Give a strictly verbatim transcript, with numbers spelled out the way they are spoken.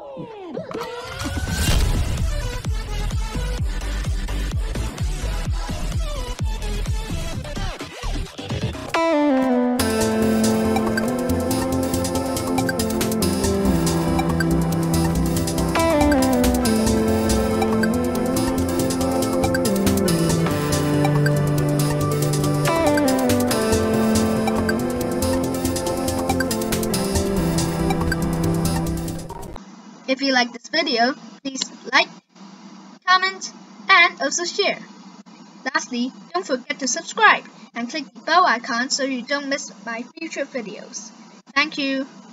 If you like this video, please like, comment, and also share. Lastly, don't forget to subscribe and click the bell icon so you don't miss my future videos. Thank you.